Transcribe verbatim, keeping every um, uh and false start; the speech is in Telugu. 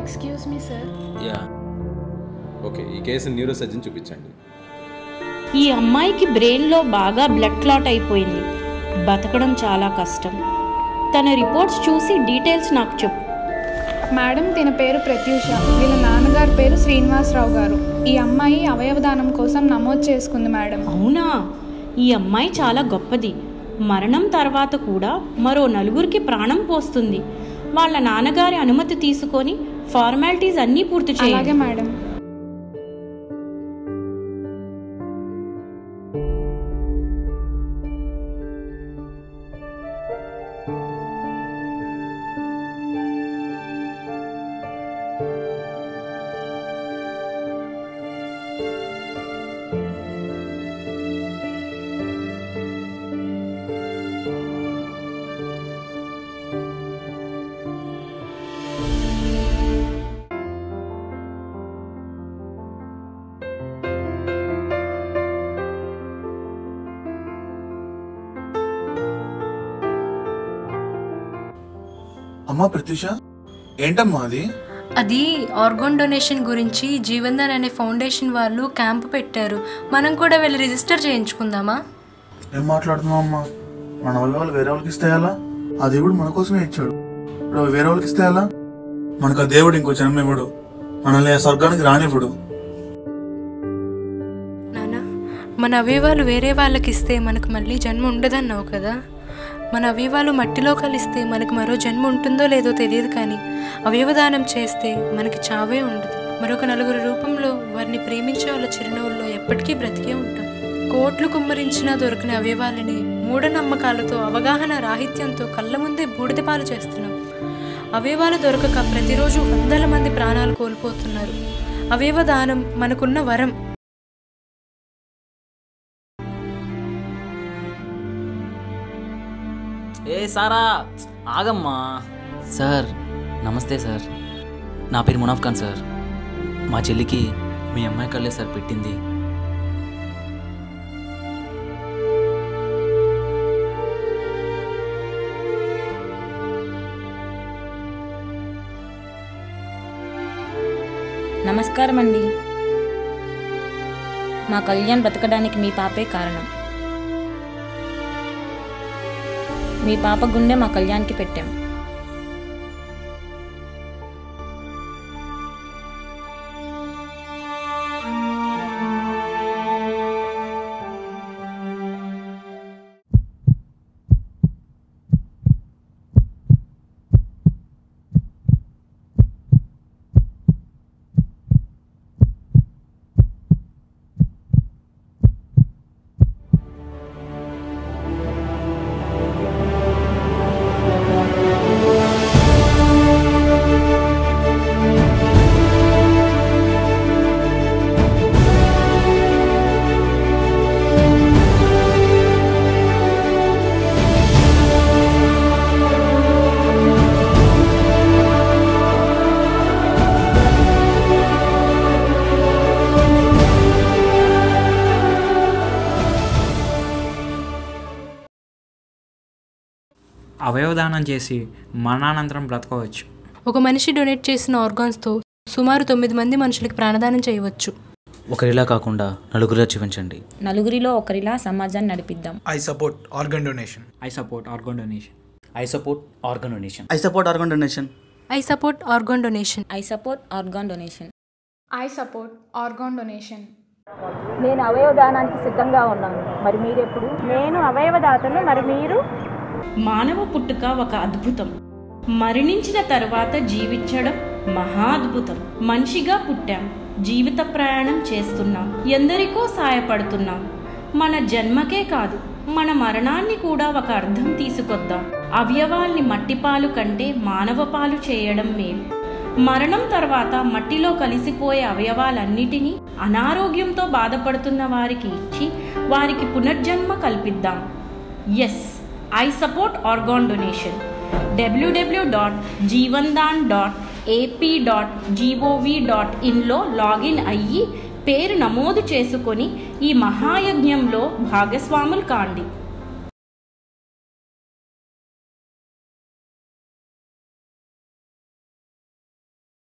Excuse me sir. Yeah okay, ఈ కేసు న్యూరో సర్జన్ చూపించండి. ఈ అమ్మాయికి బ్రెయిన్లో బాగా బ్లడ్ క్లాట్ అయిపోయింది, బతకడం చాలా కష్టం. తన రిపోర్ట్స్ చూసి డీటెయిల్స్ నాకు చెప్పు. మేడం, తిన పేరు ప్రత్యూష, వీళ్ళ నాన్నగారి పేరు శ్రీనివాసరావు గారు. ఈ అమ్మాయి అవయవదానం కోసం నమోదు చేసుకుంది మేడం. అవునా? ఈ అమ్మాయి చాలా గొప్పది. మరణం తర్వాత కూడా మరో నలుగురికి ప్రాణం పోస్తుంది. వాళ్ళ నాన్నగారి అనుమతి తీసుకొని ఫార్మాలిటీస్ అన్నీ పూర్తి చేయాలి. అలాగే మేడం. అమ్మా ప్రత్యూష, ఏంటమ్మా అది? అది ఆర్గాన్ డొనేషన్ గురించి జీవన్దాన్ అనే ఫౌండేషన్ వాళ్ళు క్యాంప్ పెట్టారు. మనం కూడా వెళ్ళి రిజిస్టర్ చేయించుకుందామా? ఏం మాట్లాడుతున్నావు అమ్మా? మన అవయవాలు వేరే వాళ్ళకి ఇస్తే ఎలా? ఆ దేవుడు మన కోసమే ఇచ్చాడు, ఇప్పుడు వేరే వాళ్ళకి ఇస్తే ఎలా? మనకు ఆ దేవుడు ఇంకో జన్మ ఇవ్వడు, మనల్ని ఆ స్వర్గానికి రానివ్వడు. నాన్న, మన అవయవాలు వేరే వాళ్ళకి ఇస్తే మనకు మళ్ళీ జన్మ ఉండదన్నావు కదా. మన అవయవాలు మట్టిలో కలిస్తే మనకు మరో జన్మ ఉంటుందో లేదో తెలియదు, కానీ అవయవదానం చేస్తే మనకి చావే ఉండదు. మరొక నలుగురు రూపంలో వారిని ప్రేమించే వాళ్ళ చిరునవ్వుల్లో ఎప్పటికీ బ్రతికే ఉంటాం. కోట్లు కుమ్మరించినా దొరికిన అవయవాలని మూఢనమ్మకాలతో, అవగాహన రాహిత్యంతో కళ్ళ ముందే బూడిదపాలు చేస్తున్నాం. అవయవాలు దొరకక ప్రతిరోజు వందల మంది ప్రాణాలు కోల్పోతున్నారు. అవయవదానం మనకున్న వరం. ఏ సారా, ఆగమ్మా. సార్ నమస్తే సార్, నా పేరు మునాఫ్ ఖాన్ సార్. మా చెల్లికి మీ అమ్మాయి కళ్ళే సార్ పెట్టింది. నమస్కారం అండి. మా కళ్యాణ్ బతకడానికి మీ పాపే కారణం. మీ పాప గుండె మా కళ్యాణ్కి పెట్టాం. అవయవదానం చేసి మరణానంతరం బ్రతకవచ్చు. ఒక మనిషి డొనేట్ చేసిన ఆర్గాన్స్తో సుమారు తొమ్మిది మంది మనుషులకి ప్రాణదానం చేయవచ్చు. ఒకరిలా కాకుండా నలుగురిలా జీవించండి. నలుగురిలో ఒకరిలా సమాజాన్ని నడిపిద్దాం. I support organ donation. I support organ donation. I support organ donation. I support organ donation. I support organ donation. I support organ donation. I support organ donation. నేను అవయవదానానికి సిద్ధంగా ఉన్నాను, మరి మీరెప్పుడు? నేను అవయవదాతను, మరి మీరు? మానవ పుట్టుక ఒక అద్భుతం, మరణించిన తర్వాత జీవించడం మహా అద్భుతం. మనిషిగా పుట్టాం, జీవిత ప్రయాణం చేస్తున్నాం, ఎందరికో సాయపడుతున్నాం. మన జన్మకే కాదు, మన మరణాన్ని కూడా ఒక అర్థం తీసుకొద్దాం. అవయవాల్ని మట్టిపాలు కంటే మానవ పాలు చేయడం మేలు. మరణం తర్వాత మట్టిలో కలిసిపోయే అవయవాలన్నిటినీ అనారోగ్యంతో బాధపడుతున్న వారికి ఇచ్చి వారికి పునర్జన్మ కల్పిద్దాం. Yes, I support organ donation. W W dot Jeevandan dot AP dot G O V dot ఇన్లో లాగిన్ అయ్యి పేరు నమోదు చేసుకొని ఈ మహాయజ్ఞంలో భాగస్వాములు కాండి.